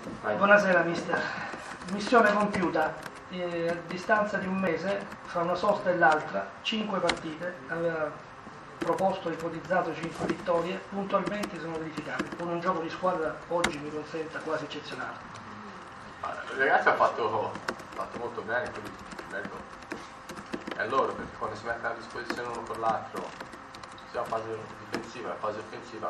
Buonasera mister. Missione compiuta, a distanza di un mese, fra una sosta e l'altra, 5 partite, aveva proposto, ipotizzato 5 vittorie, puntualmente sono verificate, con un gioco di squadra oggi mi consenta quasi eccezionale. I ragazzi hanno fatto molto bene, quindi merito è loro, perché quando si mettono a disposizione uno per l'altro, sia la fase difensiva che la fase offensiva,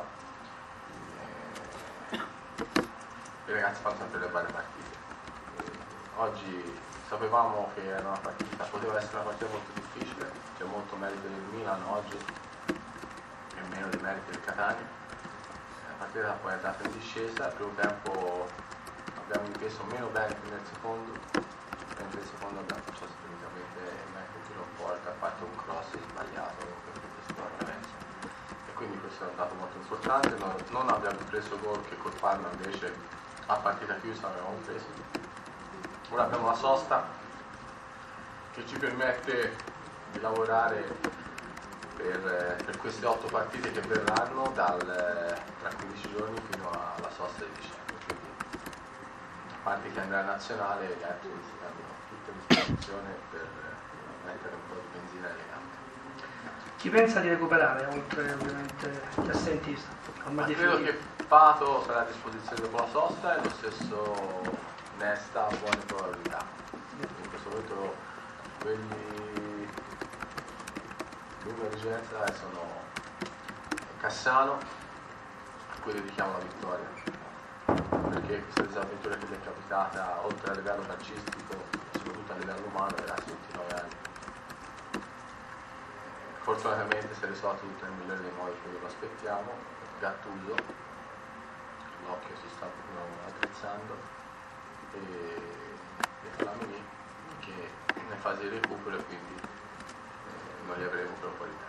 i ragazzi fanno sempre le belle partite. Oggi sapevamo che era una partita, poteva essere una partita molto difficile, c'è molto merito del Milan oggi e meno di merito del Catania. La partita poi è andata in discesa, al primo tempo abbiamo difeso meno bene che nel secondo, mentre nel secondo abbiamo cominciato tecnicamente mettere il tiro in porta, ha fatto un cross sbagliato e quindi questo è un dato molto importante. Non abbiamo preso gol che col Parma invece a partita chiusa avevamo preso. Ora abbiamo la sosta che ci permette di lavorare per queste 8 partite che verranno tra 15 giorni fino alla sosta di dicembre. Quindi, a parte che andrà in nazionale, gli altri hanno tutta a disposizione per mettere un po' di benzina nelle gambe. Chi pensa di recuperare, oltre ovviamente gli assenti? Credo che Pato sarà a disposizione dopo la sosta e lo stesso Nesta a buone probabilità. In questo momento quelli l'unica emergenza sono Cassano, a cui dedichiamo la vittoria, perché questa disavventura che gli è capitata oltre a livello calcistico, soprattutto a livello umano, ragazzi di 29 anni. Fortunatamente si è risolto tutto nel migliore dei modi che lo aspettiamo. Gattuso, l'occhio si sta proprio attrezzando, e Flamini che è in fase di recupero e quindi non li avremo per un po' di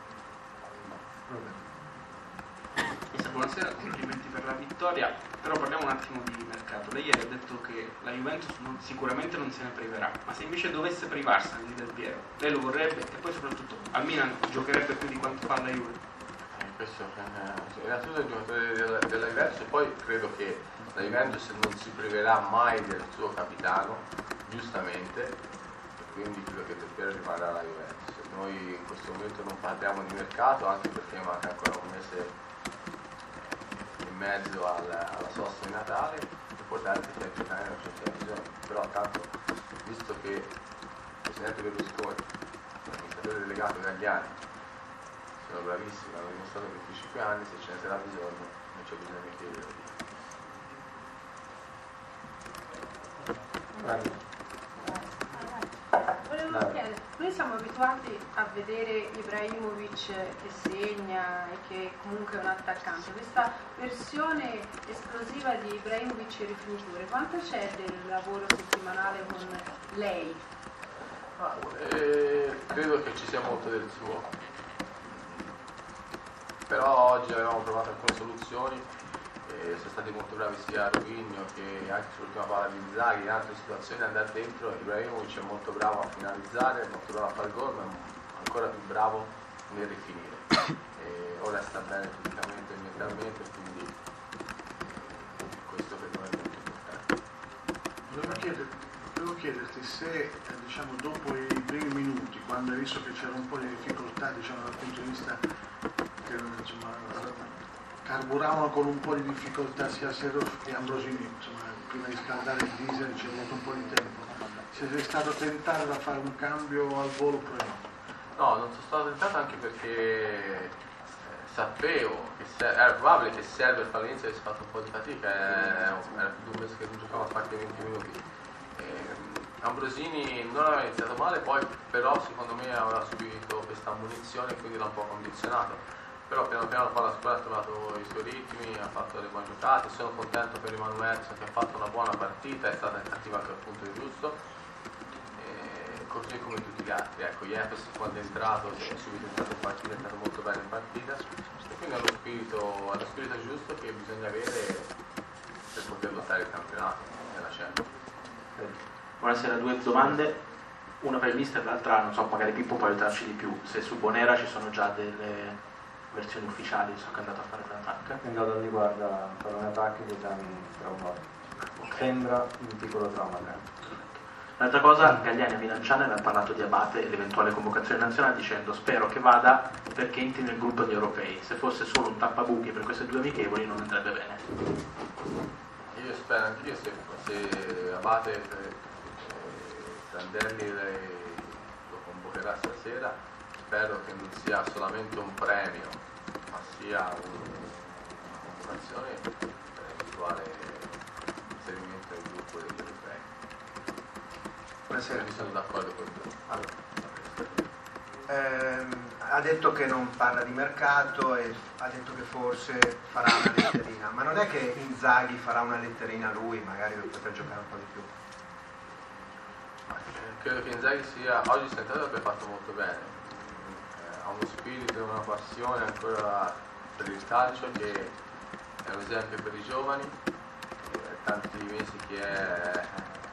tempo. Buonasera, complimenti per la vittoria, però parliamo un attimo di mercato. Lei ieri ha detto che la Juventus sicuramente non se ne priverà, ma se invece dovesse privarsene di Del Piero, lei lo vorrebbe e poi soprattutto al Milan giocherebbe più di quanto fa la Juve? Questo innanzitutto è il giocatore della Juventus, e poi credo che la Juventus non si priverà mai del suo capitano, giustamente, e quindi credo che Del Piero rimarrà alla Juventus. Noi in questo momento non parliamo di mercato, anche perché manca ancora un mese e mezzo alla sosta di Natale, e può darsi che a giocare non c'è bisogno, però tanto, visto che il Presidente Berlusconi, l'amministratore delegato Gagliani, sono bravissimi, hanno dimostrato che per 5 anni se ce ne sarà bisogno non c'è bisogno che io lo dica. Volevo chiedere, noi siamo abituati a vedere Ibrahimovic che segna e che comunque è un attaccante. Questa versione esplosiva di Ibrahimovic rifinitore, quanto c'è del lavoro settimanale con lei? Credo che ci sia molto del suo. Però oggi avevamo provato alcune soluzioni, sono stati molto bravi sia Rovigno che anche sull'ultima palla di Inzaghi, in altre situazioni andare dentro. Ibrahimovic è molto bravo a finalizzare, molto bravo a fare gol, ma ancora più bravo nel rifinire. Ora sta bene fisicamente e mentalmente, quindi questo per noi è molto importante. Volevo chiederti se diciamo, dopo i primi minuti, quando hai visto che c'era un po' di difficoltà diciamo, dal punto di vista che insomma, carburavano con un po' di difficoltà sia Serof che Ambrosini, insomma, prima di scaldare il diesel ci è voluto un po' di tempo, se sei stato tentato da fare un cambio al volo oppure no? No, non sono stato tentato, anche perché sapevo che era probabile che Server all'inizio avesse fatto un po' di fatica, era più di un mese che non giocava a parte 20 minuti. Ambrosini non aveva iniziato male, poi però secondo me aveva subito questa ammonizione e quindi l'ha un po' condizionato, però piano piano poi la squadra ha trovato i suoi ritmi, ha fatto le buone giocate. Sono contento per Emanuele che ha fatto una buona partita, è stata cattiva anche al punto giusto, così come tutti gli altri. Ecco, Jefes quando è entrato è subito entrato in partita, è stato molto bene in partita, e quindi è lo spirito giusto che bisogna avere per poter lottare il campionato nella Champions. Buonasera, 2 domande, una per il mister e l'altra, non so, magari Pippo può aiutarci di più. Se su Bonera ci sono già delle versioni ufficiali, so che è andato a fare un attacco. È andato a riguarda a fare un attacco di esami tra un'ora. sembra un piccolo trauma. L'altra cosa, Galliani a Milanciano aveva parlato di Abate e l'eventuale convocazione nazionale dicendo spero che vada perché entri nel gruppo degli europei, se fosse solo un tappabuchi per queste due amichevoli non andrebbe bene. Io spero anch'io se Abate Prandelli lo convocherà stasera, spero che non sia solamente un premio ma sia una convocazione per l'eventuale inserimento nel gruppo degli europei. Buonasera. Sono d'accordo con te. Ha detto che non parla di mercato e ha detto che forse farà una letterina, ma non è che Inzaghi farà una letterina lui, magari per poter giocare un po' di più? Credo che Inzaghi sia, oggi sentato abbia fatto molto bene, ha uno spirito e una passione ancora per il calcio che è un esempio per i giovani, è tanti mesi che è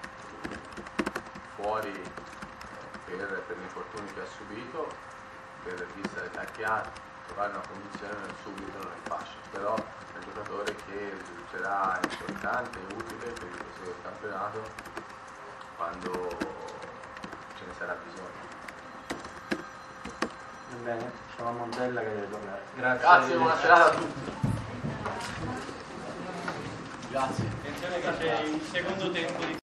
fuori per gli infortuni che ha subito, per vista dell'età che ha, trovare una condizione subito non è facile, però è un giocatore che risulterà importante e utile per il proseguo del campionato quando ce ne sarà bisogno. Va bene, sono a Montella che deve tornare. Grazie, buona serata a tutti. Attenzione che c'è il secondo tempo di